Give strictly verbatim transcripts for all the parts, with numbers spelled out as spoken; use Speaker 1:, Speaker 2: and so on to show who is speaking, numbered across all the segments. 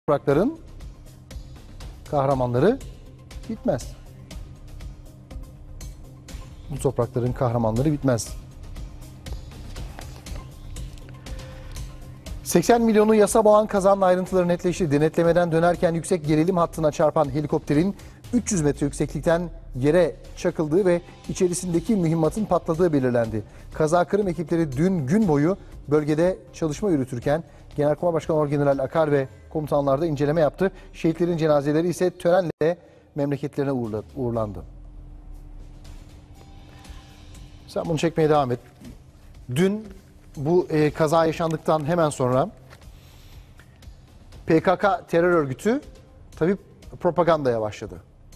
Speaker 1: toprakların kahramanları bitmez. Bu toprakların kahramanları bitmez. seksen milyonu yasa boğan kazanın ayrıntıları netleşti. Denetlemeden dönerken yüksek gerilim hattına çarpan helikopterin üç yüz metre yükseklikten yere çakıldığı ve içerisindeki mühimmatın patladığı belirlendi. Kaza kırım ekipleri dün gün boyu bölgede çalışma yürütürken Genelkurmay Başkanı Orgeneral Akar ve komutanlar da inceleme yaptı. Şehitlerin cenazeleri ise törenle memleketlerine uğurlandı. Sen bunu çekmeye devam et. Dün bu e, kaza yaşandıktan hemen sonra P K K terör örgütü tabii propagandaya başladı.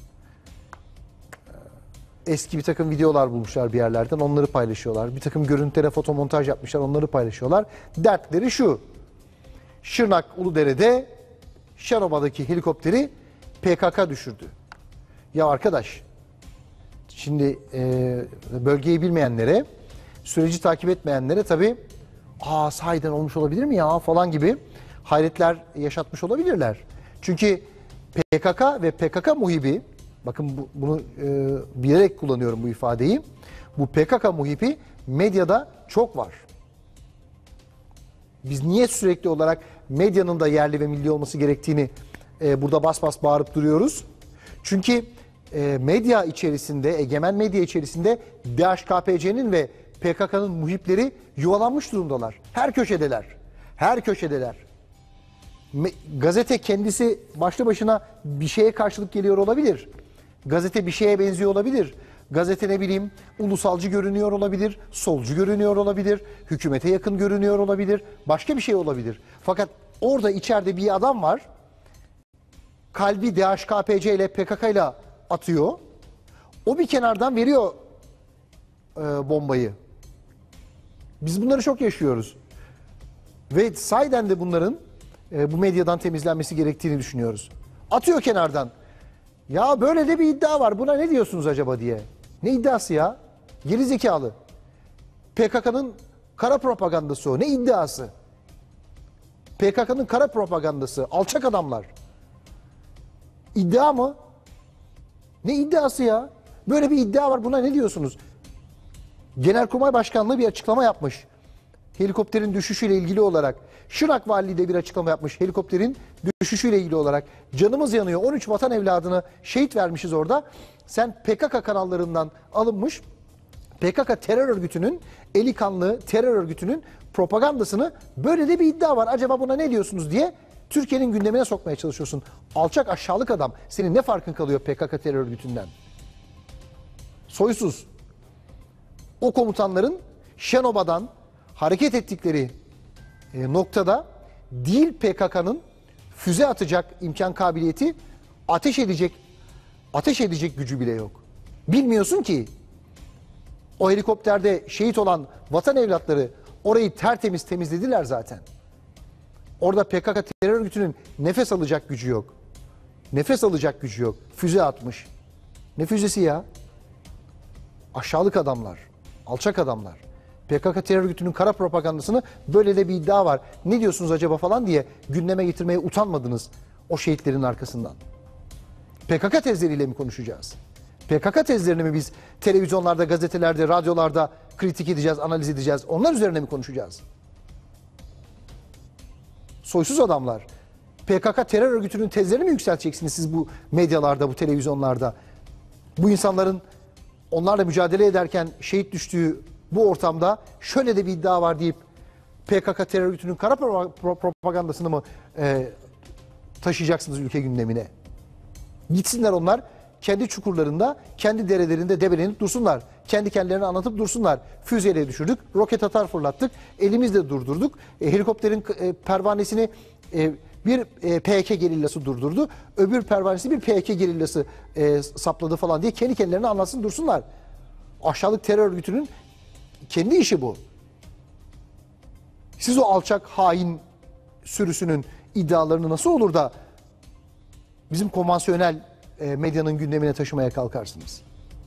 Speaker 1: Eski bir takım videolar bulmuşlar bir yerlerden, onları paylaşıyorlar. Bir takım görüntülere fotomontaj yapmışlar, onları paylaşıyorlar. Dertleri şu: Şırnak Uludere'de Şenoba'daki helikopteri P K K düşürdü. Ya arkadaş, şimdi e, bölgeyi bilmeyenlere, süreci takip etmeyenlere tabii aa sahiden olmuş olabilir mi ya falan gibi hayretler yaşatmış olabilirler. Çünkü P K K ve P K K muhibi, bakın bu, bunu e, bilerek kullanıyorum bu ifadeyi, bu P K K muhibi medyada çok var. Biz niye sürekli olarak medyanın da yerli ve milli olması gerektiğini e, burada bas bas bağırıp duruyoruz? Çünkü e, medya içerisinde, egemen medya içerisinde D H K P C'nin ve P K K'nın muhipleri yuvalanmış durumdalar. Her köşedeler. Her köşedeler. Me gazete kendisi başlı başına bir şeye karşılık geliyor olabilir. Gazete bir şeye benziyor olabilir. Gazete ne bileyim ulusalcı görünüyor olabilir, solcu görünüyor olabilir, hükümete yakın görünüyor olabilir, başka bir şey olabilir. Fakat orada içeride bir adam var, kalbi D H K P C ile P K K ile atıyor. O bir kenardan veriyor e, bombayı. Biz bunları çok yaşıyoruz. Ve sahiden de bunların e, bu medyadan temizlenmesi gerektiğini düşünüyoruz. Atıyor kenardan. Ya böyle de bir iddia var. Buna ne diyorsunuz acaba diye. Ne iddiası ya? Geri zekalı. P K K'nın kara propagandası o. Ne iddiası? P K K'nın kara propagandası. Alçak adamlar. İddia mı? Ne iddiası ya? Böyle bir iddia var. Buna ne diyorsunuz? Genelkurmay Başkanlığı bir açıklama yapmış. Helikopterin düşüşüyle ilgili olarak. Şırnak Valiliği de bir açıklama yapmış. Helikopterin düşüşüyle ilgili olarak. Canımız yanıyor. on üç vatan evladını şehit vermişiz orada. Sen P K K kanallarından alınmış P K K terör örgütünün, eli kanlı terör örgütünün propagandasını, böyle de bir iddia var. Acaba buna ne diyorsunuz diye Türkiye'nin gündemine sokmaya çalışıyorsun. Alçak aşağılık adam. Senin ne farkın kalıyor P K K terör örgütünden? Soysuz. O komutanların Şenoba'dan hareket ettikleri e, noktada değil P K K'nın füze atacak imkan kabiliyeti, ateş edecek ateş edecek gücü bile yok. Bilmiyorsun ki o helikopterde şehit olan vatan evlatları orayı tertemiz temizlediler zaten. Orada P K K terör örgütünün nefes alacak gücü yok. Nefes alacak gücü yok. Füze atmış. Ne füzesi ya? Aşağılık adamlar. Alçak adamlar. P K K terör örgütünün kara propagandasını, böyle de bir iddia var. Ne diyorsunuz acaba falan diye gündeme getirmeye utanmadınız o şehitlerin arkasından. P K K tezleriyle mi konuşacağız? P K K tezlerini mi biz televizyonlarda, gazetelerde, radyolarda kritik edeceğiz, analiz edeceğiz? Onlar üzerine mi konuşacağız? Soysuz adamlar. P K K terör örgütünün tezlerini mi yükselteceksiniz siz bu medyalarda, bu televizyonlarda? Bu insanların onlarla mücadele ederken şehit düştüğü bu ortamda şöyle de bir iddia var deyip P K K terör örgütünün kara propagandasını mı e, taşıyacaksınız ülke gündemine? Gitsinler onlar kendi çukurlarında, kendi derelerinde debelenip dursunlar. Kendi kendilerini anlatıp dursunlar. Füzeyle düşürdük, roket atar fırlattık, elimizle durdurduk. E, helikopterin e, pervanesini e, bir e, P K K gerillası durdurdu. Öbür pervanesi bir P K K gerillası e, sapladı falan diye kendi kendilerine anlatsın dursunlar. Aşağılık terör örgütünün kendi işi bu. Siz o alçak hain sürüsünün iddialarını nasıl olur da bizim konvansiyonel e, medyanın gündemine taşımaya kalkarsınız?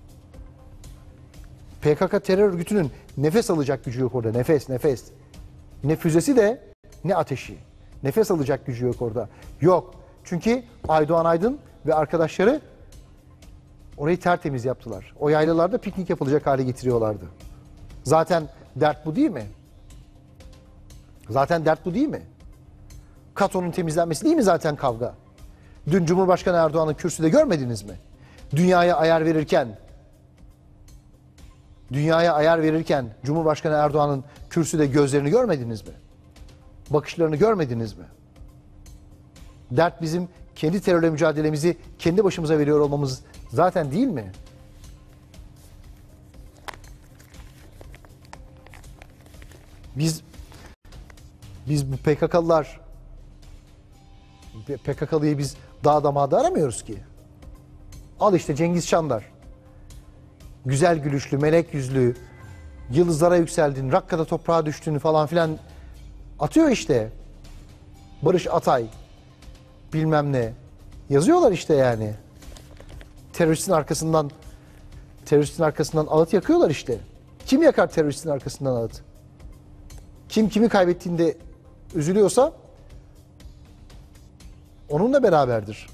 Speaker 1: P K K terör örgütünün nefes alacak gücü yok orada. Nefes, nefes. Ne füzesi de ne ateşi. Nefes alacak gücü yok orada. Yok. Çünkü Aydoğan Aydın ve arkadaşları orayı tertemiz yaptılar. O yaylalarda piknik yapılacak hale getiriyorlardı. Zaten dert bu değil mi? Zaten dert bu değil mi? Katonun temizlenmesi değil mi zaten kavga? Dün Cumhurbaşkanı Erdoğan'ı kürsüde görmediniz mi? Dünyaya ayar verirken, dünyaya ayar verirken Cumhurbaşkanı Erdoğan'ın kürsüde gözlerini görmediniz mi? Bakışlarını görmediniz mi? Dert bizim kendi terörle mücadelemizi kendi başımıza veriyor olmamız zaten değil mi? Biz biz bu P K K'lılar P K K'lıyı biz dağda mağda aramıyoruz ki. Al işte Cengiz Çandar. Güzel gülüşlü, melek yüzlü, yıldızlara yükseldin, Rakka'da toprağa düştüğünü falan filan atıyor işte. Barış Atay bilmem ne. Yazıyorlar işte yani. Teröristin arkasından teröristin arkasından ağıt yakıyorlar işte. Kim yakar teröristin arkasından ağıt? Kim kimi kaybettiğinde üzülüyorsa onunla beraberdir.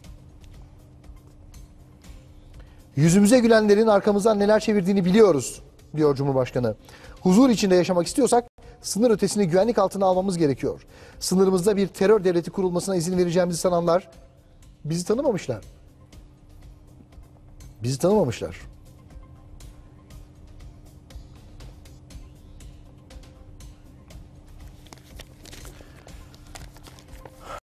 Speaker 1: Yüzümüze gülenlerin arkamızdan neler çevirdiğini biliyoruz, diyor Cumhurbaşkanı. Huzur içinde yaşamak istiyorsak sınır ötesini güvenlik altına almamız gerekiyor. Sınırımızda bir terör devleti kurulmasına izin vereceğimizi sananlar bizi tanımamışlar. Bizi tanımamışlar.